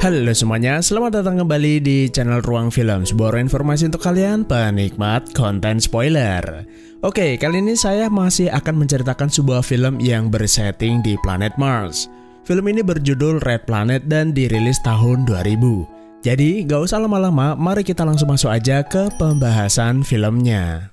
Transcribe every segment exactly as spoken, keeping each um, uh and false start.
Halo semuanya, selamat datang kembali di channel Ruang Film, sebuah informasi untuk kalian penikmat konten spoiler. Oke, kali ini saya masih akan menceritakan sebuah film yang bersetting di planet Mars. Film ini berjudul Red Planet dan dirilis tahun dua ribu. Jadi, gak usah lama-lama, mari kita langsung masuk aja ke pembahasan filmnya.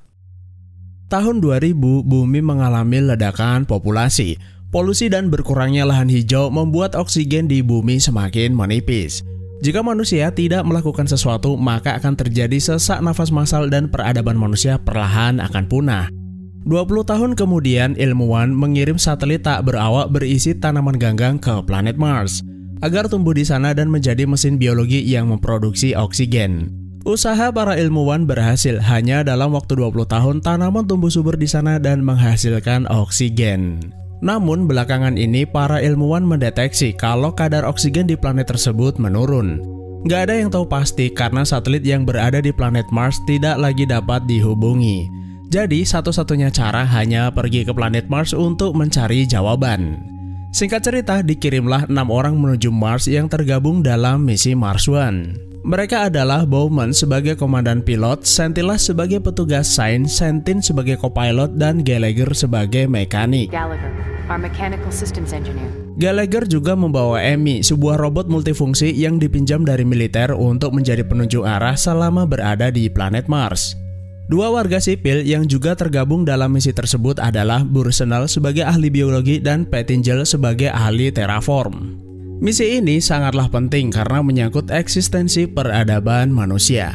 Tahun dua ribu, bumi mengalami ledakan populasi. Polusi dan berkurangnya lahan hijau membuat oksigen di bumi semakin menipis. Jika manusia tidak melakukan sesuatu, maka akan terjadi sesak nafas massal dan peradaban manusia perlahan akan punah. dua puluh tahun kemudian, ilmuwan mengirim satelit tak berawak berisi tanaman ganggang ke planet Mars agar tumbuh di sana dan menjadi mesin biologi yang memproduksi oksigen. Usaha para ilmuwan berhasil. Hanya dalam waktu dua puluh tahun, tanaman tumbuh subur di sana dan menghasilkan oksigen. Namun belakangan ini para ilmuwan mendeteksi kalau kadar oksigen di planet tersebut menurun. Gak ada yang tahu pasti karena satelit yang berada di planet Mars tidak lagi dapat dihubungi. Jadi satu-satunya cara hanya pergi ke planet Mars untuk mencari jawaban. Singkat cerita, dikirimlah enam orang menuju Mars yang tergabung dalam misi Mars One. Mereka adalah Bowman sebagai komandan pilot, Sentilas sebagai petugas sains, Sentin sebagai kopilot, dan Gallagher sebagai mekanik. Gallagher, our mechanical systems engineer. Gallagher juga membawa Amy, sebuah robot multifungsi yang dipinjam dari militer untuk menjadi penunjuk arah selama berada di planet Mars. Dua warga sipil yang juga tergabung dalam misi tersebut adalah Bursnell sebagai ahli biologi dan Pettingell sebagai ahli terraform. Misi ini sangatlah penting karena menyangkut eksistensi peradaban manusia.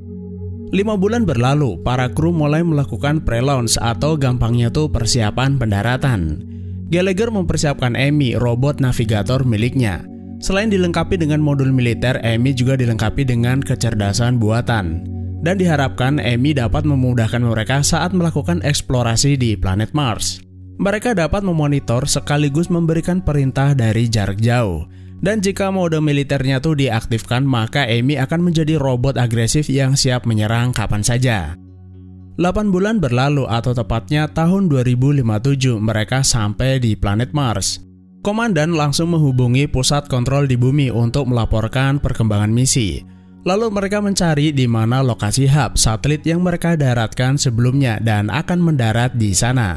Lima bulan berlalu, para kru mulai melakukan pre-launch atau gampangnya tuh persiapan pendaratan. Gallagher mempersiapkan Amy, robot navigator miliknya. Selain dilengkapi dengan modul militer, Amy juga dilengkapi dengan kecerdasan buatan. Dan diharapkan Amy dapat memudahkan mereka saat melakukan eksplorasi di planet Mars. Mereka dapat memonitor sekaligus memberikan perintah dari jarak jauh. Dan jika mode militernya tuh diaktifkan, maka Amy akan menjadi robot agresif yang siap menyerang kapan saja. delapan bulan berlalu atau tepatnya tahun dua ribu lima puluh tujuh, mereka sampai di planet Mars. Komandan langsung menghubungi pusat kontrol di bumi untuk melaporkan perkembangan misi. Lalu mereka mencari di mana lokasi hub satelit yang mereka daratkan sebelumnya dan akan mendarat di sana.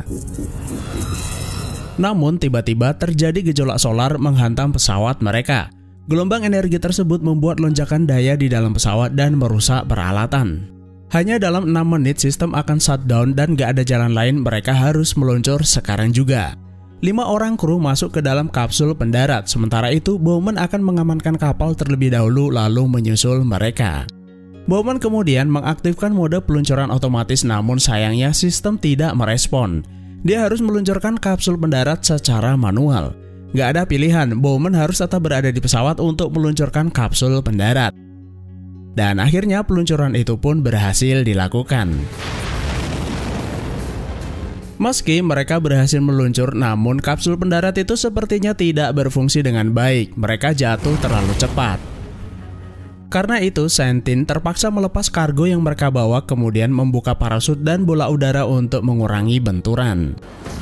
Namun tiba-tiba terjadi gejolak solar menghantam pesawat mereka. Gelombang energi tersebut membuat lonjakan daya di dalam pesawat dan merusak peralatan. Hanya dalam enam menit sistem akan shutdown dan gak ada jalan lain, mereka harus meluncur sekarang juga. Lima orang kru masuk ke dalam kapsul pendarat, sementara itu Bowman akan mengamankan kapal terlebih dahulu lalu menyusul mereka. Bowman kemudian mengaktifkan mode peluncuran otomatis, namun sayangnya sistem tidak merespon. Dia harus meluncurkan kapsul pendarat secara manual. Gak ada pilihan, Bowman harus tetap berada di pesawat untuk meluncurkan kapsul pendarat. Dan akhirnya peluncuran itu pun berhasil dilakukan. Meski mereka berhasil meluncur, namun kapsul pendarat itu sepertinya tidak berfungsi dengan baik. Mereka jatuh terlalu cepat. Karena itu, Sentin terpaksa melepas kargo yang mereka bawa, kemudian membuka parasut dan bola udara untuk mengurangi benturan.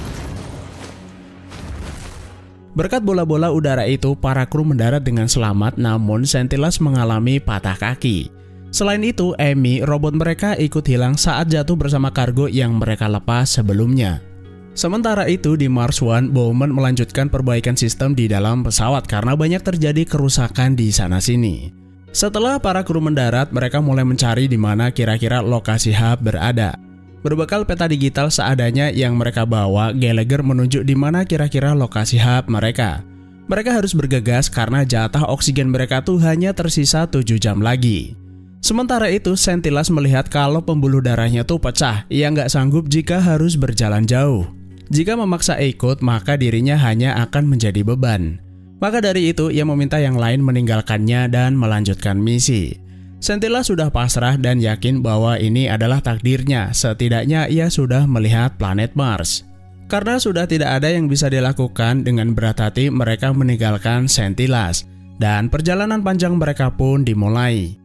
Berkat bola-bola udara itu, para kru mendarat dengan selamat, namun Sentilas mengalami patah kaki. Selain itu, Amy, robot mereka ikut hilang saat jatuh bersama kargo yang mereka lepas sebelumnya. Sementara itu, di Mars One, Bowman melanjutkan perbaikan sistem di dalam pesawat karena banyak terjadi kerusakan di sana-sini. Setelah para kru mendarat, mereka mulai mencari di mana kira-kira lokasi hub berada. Berbekal peta digital seadanya yang mereka bawa, Gallagher menunjuk di mana kira-kira lokasi hub mereka. Mereka harus bergegas karena jatah oksigen mereka tuh hanya tersisa tujuh jam lagi. Sementara itu, Sentilas melihat kalau pembuluh darahnya tuh pecah. Ia nggak sanggup jika harus berjalan jauh. Jika memaksa ikut, maka dirinya hanya akan menjadi beban. Maka dari itu, ia meminta yang lain meninggalkannya dan melanjutkan misi. Sentilas sudah pasrah dan yakin bahwa ini adalah takdirnya. Setidaknya ia sudah melihat planet Mars. Karena sudah tidak ada yang bisa dilakukan, dengan berat hati mereka meninggalkan Sentilas. Dan perjalanan panjang mereka pun dimulai.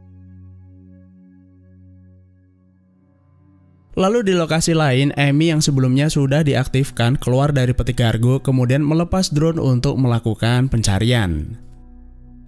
Lalu di lokasi lain, Amy yang sebelumnya sudah diaktifkan keluar dari peti kargo kemudian melepas drone untuk melakukan pencarian.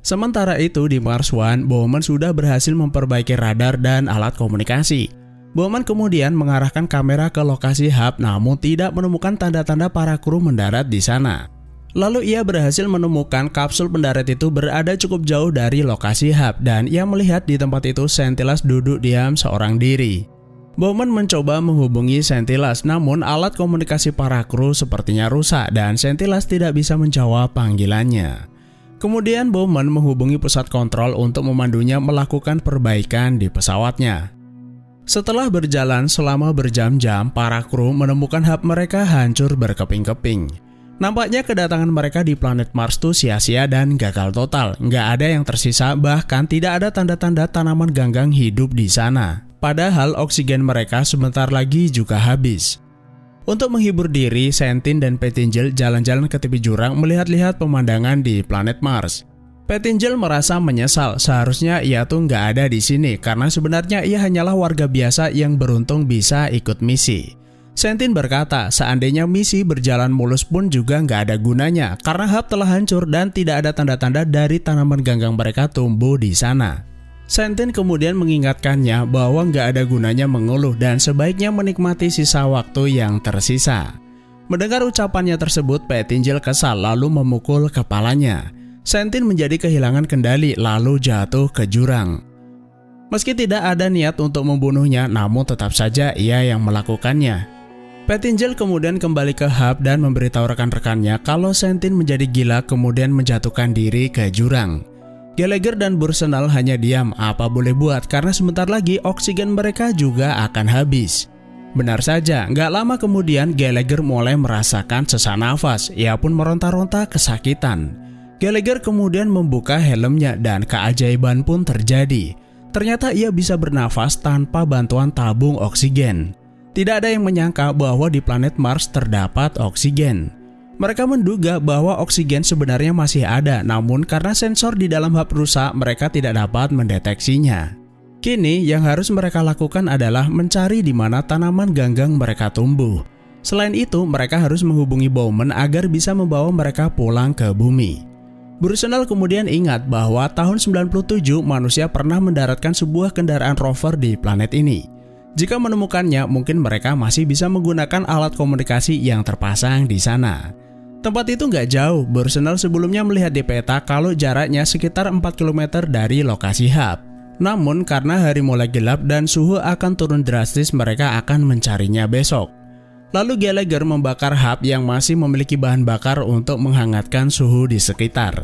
Sementara itu di Mars One, Bowman sudah berhasil memperbaiki radar dan alat komunikasi. Bowman kemudian mengarahkan kamera ke lokasi hub namun tidak menemukan tanda-tanda para kru mendarat di sana. Lalu ia berhasil menemukan kapsul pendarat itu berada cukup jauh dari lokasi hub dan ia melihat di tempat itu Sentilas duduk diam seorang diri. Bowman mencoba menghubungi Sentilas namun alat komunikasi para kru sepertinya rusak dan Sentilas tidak bisa menjawab panggilannya. Kemudian Bowman menghubungi pusat kontrol untuk memandunya melakukan perbaikan di pesawatnya. Setelah berjalan selama berjam-jam, para kru menemukan hub mereka hancur berkeping-keping. Nampaknya kedatangan mereka di planet Mars tuh sia-sia dan gagal total. Nggak ada yang tersisa, bahkan tidak ada tanda-tanda tanaman ganggang hidup di sana. Padahal oksigen mereka sebentar lagi juga habis. Untuk menghibur diri, Sentin dan Pettingil jalan-jalan ke tepi jurang melihat-lihat pemandangan di planet Mars. Pettingil merasa menyesal, seharusnya ia tuh nggak ada di sini karena sebenarnya ia hanyalah warga biasa yang beruntung bisa ikut misi. Sentin berkata, seandainya misi berjalan mulus pun juga nggak ada gunanya karena hub telah hancur dan tidak ada tanda-tanda dari tanaman ganggang mereka tumbuh di sana. Sentin kemudian mengingatkannya bahwa nggak ada gunanya mengeluh dan sebaiknya menikmati sisa waktu yang tersisa. Mendengar ucapannya tersebut, Pettingil kesal lalu memukul kepalanya. Sentin menjadi kehilangan kendali lalu jatuh ke jurang. Meski tidak ada niat untuk membunuhnya, namun tetap saja ia yang melakukannya. Pettingil kemudian kembali ke hub dan memberitahu rekan-rekannya kalau Sentin menjadi gila kemudian menjatuhkan diri ke jurang. Gallagher dan Bursonal hanya diam, apa boleh buat karena sebentar lagi oksigen mereka juga akan habis. Benar saja, nggak lama kemudian Gallagher mulai merasakan sesak nafas, ia pun meronta-ronta kesakitan. Gallagher kemudian membuka helmnya dan keajaiban pun terjadi. Ternyata ia bisa bernafas tanpa bantuan tabung oksigen. Tidak ada yang menyangka bahwa di planet Mars terdapat oksigen. Mereka menduga bahwa oksigen sebenarnya masih ada, namun karena sensor di dalam hub rusak, mereka tidak dapat mendeteksinya. Kini yang harus mereka lakukan adalah mencari di mana tanaman ganggang mereka tumbuh. Selain itu, mereka harus menghubungi Bowman agar bisa membawa mereka pulang ke bumi. Bursonal kemudian ingat bahwa tahun sembilan puluh tujuh manusia pernah mendaratkan sebuah kendaraan rover di planet ini. Jika menemukannya, mungkin mereka masih bisa menggunakan alat komunikasi yang terpasang di sana. Tempat itu nggak jauh, Bursonal sebelumnya melihat di peta kalau jaraknya sekitar empat kilometer dari lokasi hub. Namun karena hari mulai gelap dan suhu akan turun drastis, mereka akan mencarinya besok. Lalu Gallagher membakar hub yang masih memiliki bahan bakar untuk menghangatkan suhu di sekitar.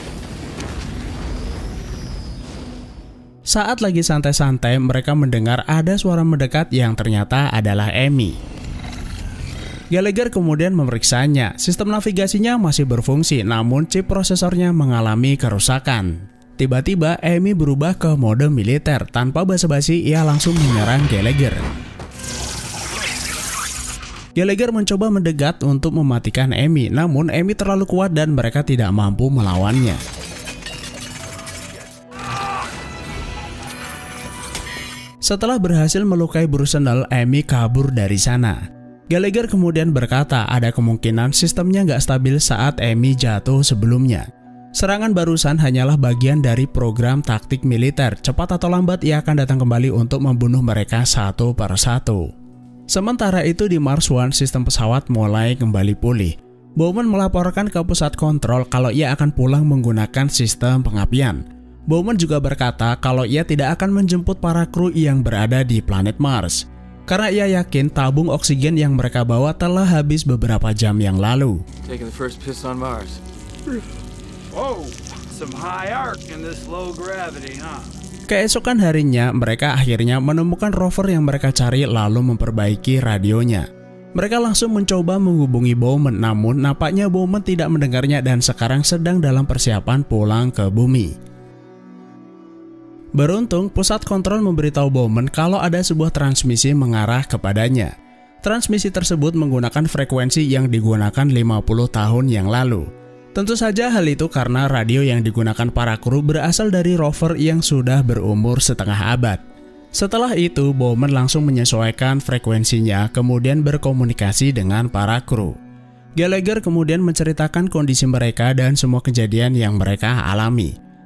Saat lagi santai-santai, mereka mendengar ada suara mendekat yang ternyata adalah Amy. Gallagher kemudian memeriksanya. Sistem navigasinya masih berfungsi, namun chip prosesornya mengalami kerusakan. Tiba-tiba Amy berubah ke mode militer. Tanpa basa-basi, ia langsung menyerang Gallagher. Gallagher mencoba mendekat untuk mematikan Amy, namun Amy terlalu kuat dan mereka tidak mampu melawannya. Setelah berhasil melukai Bursonal, Amy kabur dari sana. Gallagher kemudian berkata ada kemungkinan sistemnya nggak stabil saat Amy jatuh sebelumnya. Serangan barusan hanyalah bagian dari program taktik militer. Cepat atau lambat ia akan datang kembali untuk membunuh mereka satu per satu. Sementara itu di Mars One, sistem pesawat mulai kembali pulih. Bowman melaporkan ke pusat kontrol kalau ia akan pulang menggunakan sistem pengapian. Bowman juga berkata kalau ia tidak akan menjemput para kru yang berada di planet Mars. Karena ia yakin tabung oksigen yang mereka bawa telah habis beberapa jam yang lalu. Taking the first piss on Mars. Whoa, some high arc in this low gravity, huh? Keesokan harinya, mereka akhirnya menemukan rover yang mereka cari lalu memperbaiki radionya. Mereka langsung mencoba menghubungi Bowman, namun nampaknya Bowman tidak mendengarnya dan sekarang sedang dalam persiapan pulang ke bumi. Beruntung, pusat kontrol memberitahu Bowman kalau ada sebuah transmisi mengarah kepadanya. Transmisi tersebut menggunakan frekuensi yang digunakan lima puluh tahun yang lalu. Tentu saja hal itu karena radio yang digunakan para kru berasal dari rover yang sudah berumur setengah abad. Setelah itu, Bowman langsung menyesuaikan frekuensinya kemudian berkomunikasi dengan para kru. Gallagher kemudian menceritakan kondisi mereka dan semua kejadian yang mereka alami.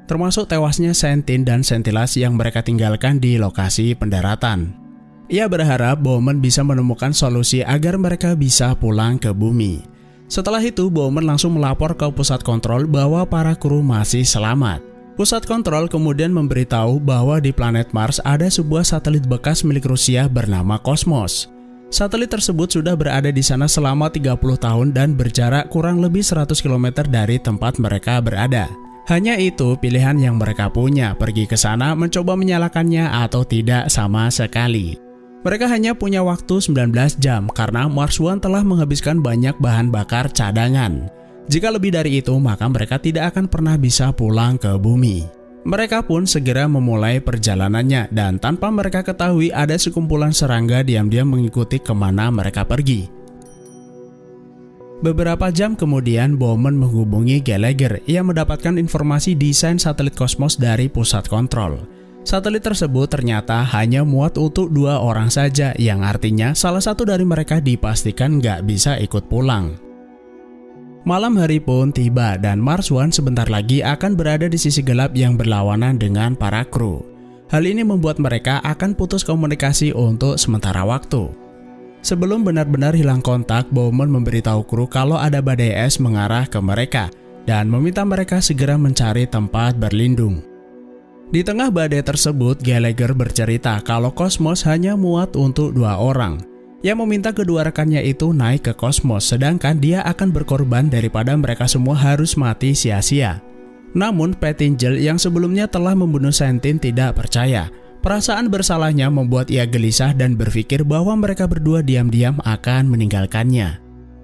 termasuk tewasnya Sentin dan Sentilas yang mereka tinggalkan di lokasi pendaratan. Ia berharap Bowman bisa menemukan solusi agar mereka bisa pulang ke bumi. Setelah itu, Bowman langsung melapor ke pusat kontrol bahwa para kru masih selamat. Pusat kontrol kemudian memberitahu bahwa di planet Mars ada sebuah satelit bekas milik Rusia bernama Cosmos. Satelit tersebut sudah berada di sana selama tiga puluh tahun dan berjarak kurang lebih seratus kilometer dari tempat mereka berada. Hanya itu pilihan yang mereka punya, pergi ke sana mencoba menyalakannya atau tidak sama sekali. Mereka hanya punya waktu sembilan belas jam karena Mars One telah menghabiskan banyak bahan bakar cadangan. Jika lebih dari itu, maka mereka tidak akan pernah bisa pulang ke bumi. Mereka pun segera memulai perjalanannya dan tanpa mereka ketahui ada sekumpulan serangga diam-diam mengikuti kemana mereka pergi. Beberapa jam kemudian, Bowman menghubungi Gallagher yang mendapatkan informasi desain satelit Cosmos dari pusat kontrol. Satelit tersebut ternyata hanya muat untuk dua orang saja, yang artinya salah satu dari mereka dipastikan nggak bisa ikut pulang. Malam hari pun tiba dan Mars One sebentar lagi akan berada di sisi gelap yang berlawanan dengan para kru. Hal ini membuat mereka akan putus komunikasi untuk sementara waktu. Sebelum benar-benar hilang kontak, Bowman memberitahu kru kalau ada badai es mengarah ke mereka dan meminta mereka segera mencari tempat berlindung. Di tengah badai tersebut, Gallagher bercerita kalau Cosmos hanya muat untuk dua orang. Ia meminta kedua rekannya itu naik ke Cosmos, sedangkan dia akan berkorban daripada mereka semua harus mati sia-sia. Namun, Pettingil yang sebelumnya telah membunuh Sentin tidak percaya. Perasaan bersalahnya membuat ia gelisah dan berpikir bahwa mereka berdua diam-diam akan meninggalkannya.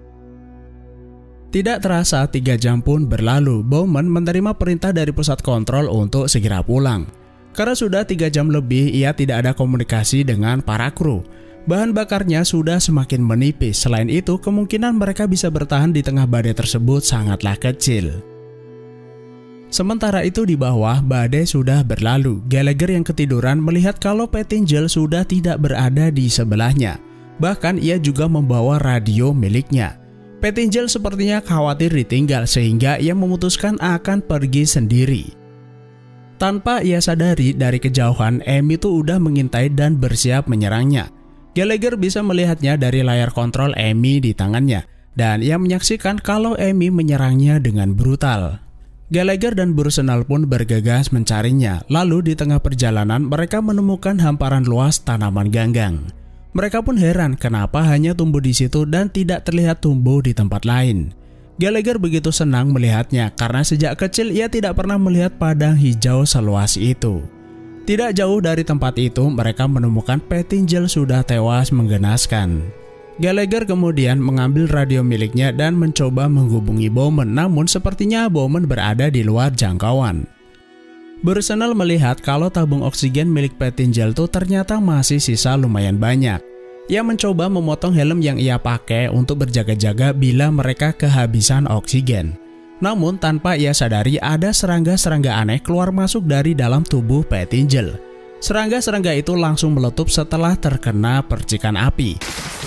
Tidak terasa tiga jam pun berlalu, Bowman menerima perintah dari pusat kontrol untuk segera pulang. Karena sudah tiga jam lebih ia tidak ada komunikasi dengan para kru. Bahan bakarnya sudah semakin menipis, selain itu kemungkinan mereka bisa bertahan di tengah badai tersebut sangatlah kecil. Sementara itu di bawah, badai sudah berlalu. Gallagher yang ketiduran melihat kalau Pettingil sudah tidak berada di sebelahnya. Bahkan ia juga membawa radio miliknya. Pettingil sepertinya khawatir ditinggal sehingga ia memutuskan akan pergi sendiri. Tanpa ia sadari, dari kejauhan Amy itu udah mengintai dan bersiap menyerangnya. Gallagher bisa melihatnya dari layar kontrol Amy di tangannya dan ia menyaksikan kalau Amy menyerangnya dengan brutal. Gallagher dan Bursonal pun bergegas mencarinya. Lalu di tengah perjalanan mereka menemukan hamparan luas tanaman ganggang. Mereka pun heran kenapa hanya tumbuh di situ dan tidak terlihat tumbuh di tempat lain. Gallagher begitu senang melihatnya karena sejak kecil ia tidak pernah melihat padang hijau seluas itu. Tidak jauh dari tempat itu mereka menemukan Pettingil sudah tewas menggenaskan. Gallagher kemudian mengambil radio miliknya dan mencoba menghubungi Bowman, namun sepertinya Bowman berada di luar jangkauan. Bursonal melihat kalau tabung oksigen milik Pettingil itu ternyata masih sisa lumayan banyak. Ia mencoba memotong helm yang ia pakai untuk berjaga-jaga bila mereka kehabisan oksigen. Namun tanpa ia sadari ada serangga-serangga aneh keluar masuk dari dalam tubuh Pettingil. Serangga-serangga itu langsung meletup setelah terkena percikan api.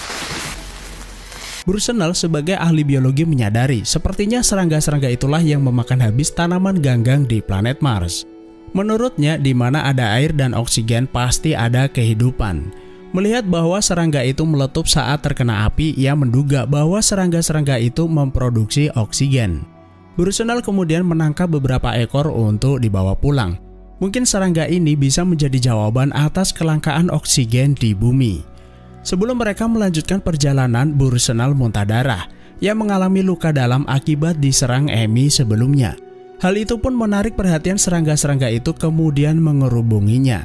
Bursonal sebagai ahli biologi menyadari sepertinya serangga-serangga itulah yang memakan habis tanaman ganggang di planet Mars. Menurutnya, di mana ada air dan oksigen pasti ada kehidupan. Melihat bahwa serangga itu meletup saat terkena api, ia menduga bahwa serangga-serangga itu memproduksi oksigen. Bursonal kemudian menangkap beberapa ekor untuk dibawa pulang. Mungkin serangga ini bisa menjadi jawaban atas kelangkaan oksigen di bumi. Sebelum mereka melanjutkan perjalanan, Bursonal muntah darah. Ia mengalami luka dalam akibat diserang Amy sebelumnya. Hal itu pun menarik perhatian serangga-serangga itu kemudian mengerubunginya.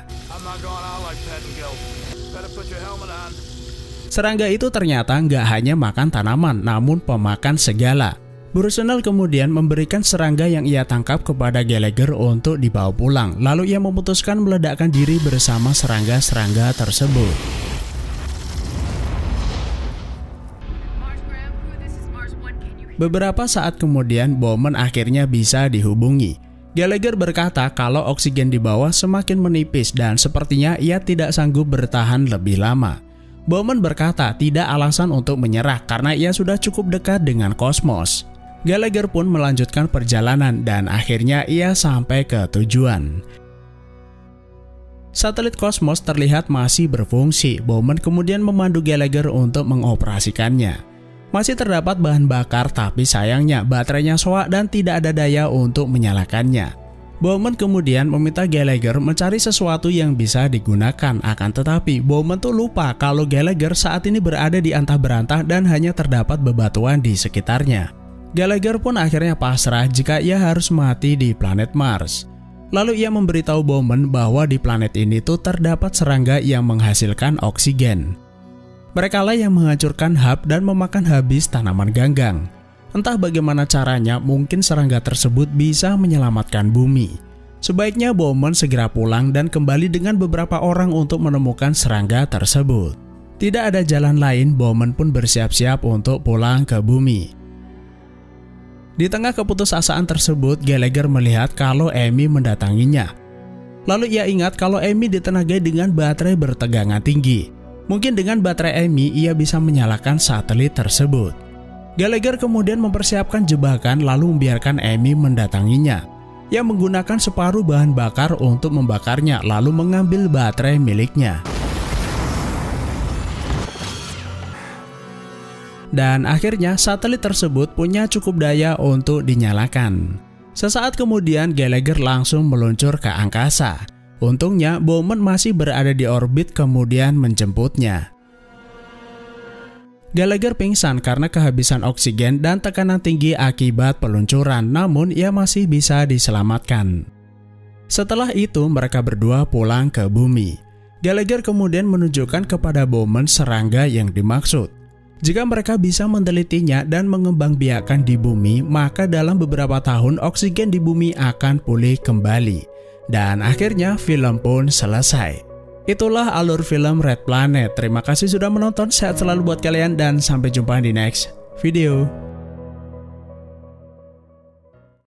Serangga itu ternyata nggak hanya makan tanaman, namun pemakan segala. Bursonal kemudian memberikan serangga yang ia tangkap kepada Gallagher untuk dibawa pulang. Lalu ia memutuskan meledakkan diri bersama serangga-serangga tersebut. Beberapa saat kemudian, Bowman akhirnya bisa dihubungi. Gallagher berkata kalau oksigen di bawah semakin menipis dan sepertinya ia tidak sanggup bertahan lebih lama. Bowman berkata tidak alasan untuk menyerah karena ia sudah cukup dekat dengan Cosmos. Gallagher pun melanjutkan perjalanan dan akhirnya ia sampai ke tujuan. Satelit kosmos terlihat masih berfungsi. Bowman kemudian memandu Gallagher untuk mengoperasikannya. Masih terdapat bahan bakar, tapi sayangnya baterainya soak dan tidak ada daya untuk menyalakannya. Bowman kemudian meminta Gallagher mencari sesuatu yang bisa digunakan, akan tetapi Bowman tuh lupa kalau Gallagher saat ini berada di antah berantah dan hanya terdapat bebatuan di sekitarnya. Gallagher pun akhirnya pasrah jika ia harus mati di planet Mars. Lalu ia memberitahu Bowman bahwa di planet ini tuh terdapat serangga yang menghasilkan oksigen. Merekalah yang menghancurkan hub dan memakan habis tanaman ganggang. Entah bagaimana caranya, mungkin serangga tersebut bisa menyelamatkan bumi. Sebaiknya Bowman segera pulang dan kembali dengan beberapa orang untuk menemukan serangga tersebut. Tidak ada jalan lain, Bowman pun bersiap-siap untuk pulang ke bumi. Di tengah keputusasaan tersebut, Gallagher melihat kalau Amy mendatanginya. Lalu ia ingat kalau Amy ditenagai dengan baterai bertegangan tinggi. Mungkin dengan baterai Amy ia bisa menyalakan satelit tersebut. Gallagher kemudian mempersiapkan jebakan lalu membiarkan Amy mendatanginya. Ia menggunakan separuh bahan bakar untuk membakarnya lalu mengambil baterai miliknya. Dan akhirnya satelit tersebut punya cukup daya untuk dinyalakan. Sesaat kemudian Gallagher langsung meluncur ke angkasa. Untungnya Bowman masih berada di orbit kemudian menjemputnya. Gallagher pingsan karena kehabisan oksigen dan tekanan tinggi akibat peluncuran, namun ia masih bisa diselamatkan. Setelah itu mereka berdua pulang ke bumi. Gallagher kemudian menunjukkan kepada Bowman serangga yang dimaksud. Jika mereka bisa menelitinya dan mengembangbiakkan di bumi, maka dalam beberapa tahun oksigen di bumi akan pulih kembali. Dan akhirnya film pun selesai. Itulah alur film Red Planet. Terima kasih sudah menonton, sehat selalu buat kalian dan sampai jumpa di next video.